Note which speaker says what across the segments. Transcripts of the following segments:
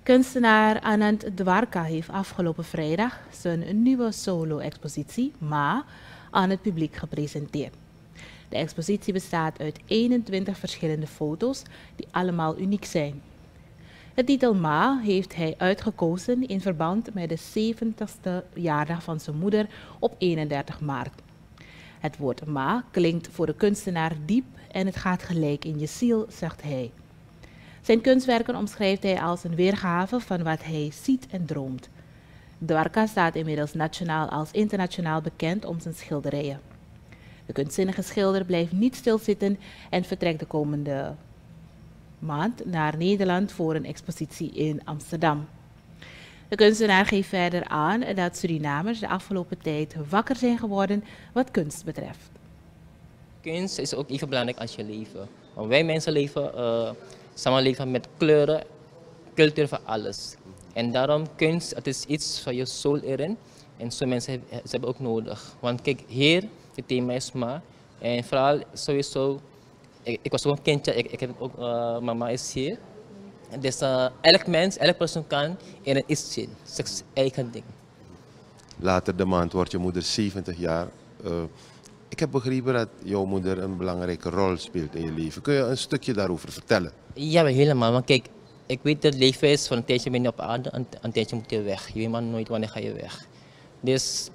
Speaker 1: Kunstenaar Anand Dwarka heeft afgelopen vrijdag zijn nieuwe solo-expositie Ma aan het publiek gepresenteerd. De expositie bestaat uit 21 verschillende foto's die allemaal uniek zijn. De titel Ma heeft hij uitgekozen in verband met de 70ste verjaardag van zijn moeder op 31 maart. Het woord Ma klinkt voor de kunstenaar diep en het gaat gelijk in je ziel, zegt hij. Zijn kunstwerken omschrijft hij als een weergave van wat hij ziet en droomt. Dwarka staat inmiddels nationaal als internationaal bekend om zijn schilderijen. De kunstzinnige schilder blijft niet stilzitten en vertrekt de komende maand naar Nederland voor een expositie in Amsterdam. De kunstenaar geeft verder aan dat Surinamers de afgelopen tijd wakker zijn geworden wat kunst betreft.
Speaker 2: Kunst is ook even belangrijk als je leven. Want wij mensen leven samenleven met kleuren, cultuur van alles. En daarom kunst, het is iets van je soul erin. En zo mensen ze hebben ook nodig. Want kijk, hier, het thema is Ma. En vooral sowieso, ik was ook een kindje, ik heb ook, mama is hier. Dus elk mens, elk persoon kan in iets zien, zijn eigen ding.
Speaker 3: Later de maand wordt je moeder 70 jaar. Ik heb begrepen dat jouw moeder een belangrijke rol speelt in je leven. Kun je een stukje daarover vertellen?
Speaker 2: Ja, helemaal. Want kijk, ik weet dat het leven is, van een tijdje ben je op aarde, een tijdje moet je weg. Je weet maar nooit wanneer ga je weg. Dus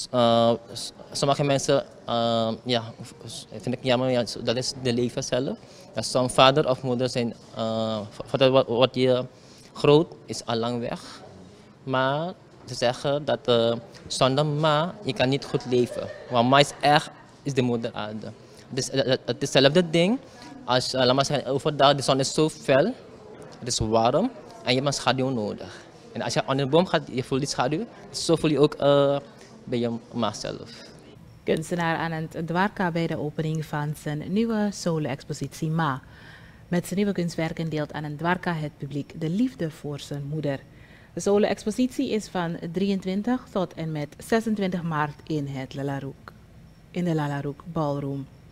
Speaker 2: sommige mensen, ja, vind ik jammer, ja, dat is de leven zelf. Sommige vader of moeder zijn, wat je groot is al lang weg. Maar ze zeggen dat zonder Ma, je kan niet goed leven. Want Ma is echt is de moeder aarde. Dus het is hetzelfde ding als, laat maar zeggen, overdag, de zon is zo fel, het is warm en je hebt een schaduw nodig. En als je onder de boom gaat, je voelt die schaduw, zo voel je ook bij je Ma zelf.
Speaker 1: Kunstenaar Anand Dwarka bij de opening van zijn nieuwe solo-expositie Ma. Met zijn nieuwe kunstwerken deelt Anand Dwarka het publiek de liefde voor zijn moeder. De solo-expositie is van 23 tot en met 26 maart in de Lalarook Ballroom.